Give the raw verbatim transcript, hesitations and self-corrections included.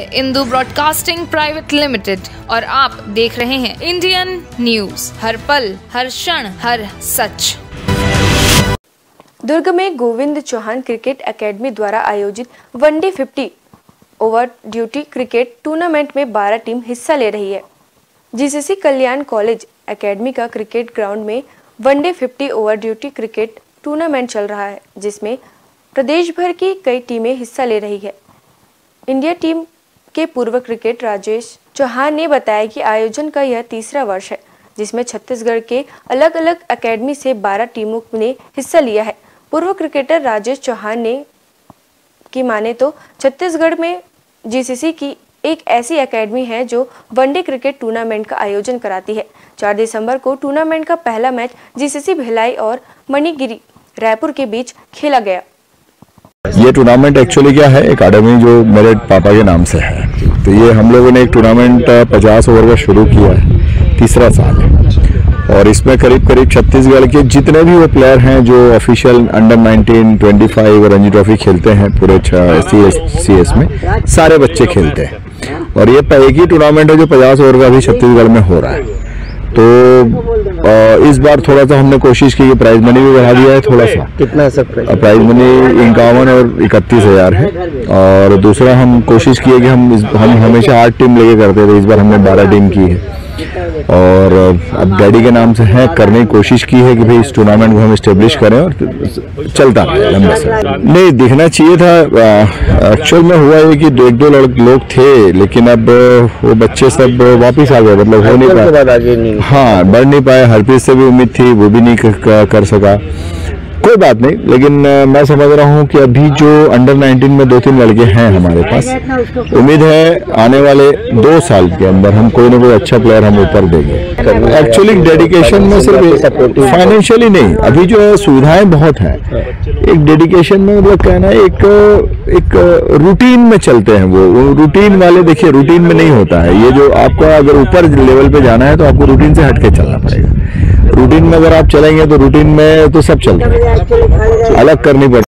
Indu broadcasting private limited और आप देख रहे हैं इंडियन न्यूज, हर पल, हर क्षण, हर सच। दुर्ग में गोविंद चौहान क्रिकेट एकेडमी द्वारा आयोजित one day fifty over duty cricket tournament में बारह टीम हिस्सा ले रही है। जीसीसी कल्याण कॉलेज एकेडमी का क्रिकेट ग्राउंड में one day fifty over duty cricket tournament चल रहा है, जिसमें प्रदेश भर की कई टीमें हिस्सा ले रही है। इंडिया टीम के पूर्व क्रिकेट राजेश चौहान ने बताया कि आयोजन का यह तीसरा वर्ष है, जिसमें छत्तीसगढ़ के अलग अलग एकेडमी से बारह टीमों ने हिस्सा लिया है। पूर्व क्रिकेटर राजेश चौहान ने की माने तो छत्तीसगढ़ में जीसीसी की एक ऐसी एकेडमी है जो वनडे क्रिकेट टूर्नामेंट का आयोजन कराती है। चार दिसंबर को टूर्नामेंट का पहला मैच जीसीसी भिलाई और मणिगिरी रायपुर के बीच खेला गया। ये टूर्नामेंट एक्चुअली क्या है, एकेडमी जो मेरे पापा के नाम से है, तो ये हम लोगों ने एक टूर्नामेंट पचास ओवर का शुरू किया है, तीसरा साल है, और इसमें करीब करीब छत्तीसगढ़ के जितने भी वो प्लेयर हैं जो ऑफिशियल अंडर नाइनटीन, पच्चीस और रणजी ट्रॉफी खेलते हैं पूरे सी एस में, सारे बच्चे खेलते हैं। और ये एक ही टूर्नामेंट है जो पचास ओवर का भी छत्तीसगढ़ में हो रहा है। तो इस बार थोड़ा सा हमने कोशिश की कि प्राइज मनी भी बढ़ा दिया है थोड़ा सा। कितना है सर प्राइज? प्राइज मनी इक्यावन और इकतीस हजार है। और दूसरा हम कोशिश की है कि हम इस, हम हमेशा आठ टीम लेके करते थे, इस बार हमने बारह टीम की है। और अब डैडी के नाम से है, करने की कोशिश की है कि भाई इस टूर्नामेंट को हम इस्टेब्लिश करें और चलता रहे लंबे से। नहीं, दिखना चाहिए था। एक्चुअल में हुआ है कि दो एक दो लोग थे, लेकिन अब वो बच्चे सब वापस आ गए, मतलब हो नहीं पाए। हाँ, बढ़ नहीं पाए। हरप्रीत से भी उम्मीद थी, वो भी नहीं कर सका। कोई बात नहीं, लेकिन मैं समझ रहा हूँ कि अभी जो अंडर नाइनटीन में दो तीन लड़के हैं हमारे पास, उम्मीद है आने वाले दो साल के अंदर हम कोई ना कोई अच्छा प्लेयर हम ऊपर देंगे। एक्चुअली डेडिकेशन में सिर्फ फाइनेंशियली नहीं, अभी जो सुविधाएं बहुत हैं, एक डेडिकेशन में मतलब कहना एक एक रूटीन में चलते हैं। वो रूटीन वाले, देखिए रूटीन में नहीं होता है ये, जो आपका अगर ऊपर लेवल पे जाना है तो आपको रूटीन से हटके चलना पड़ेगा। रूटीन में अगर आप चलेंगे तो रूटीन में तो सब चलता है, अलग करनी पड़ेगी।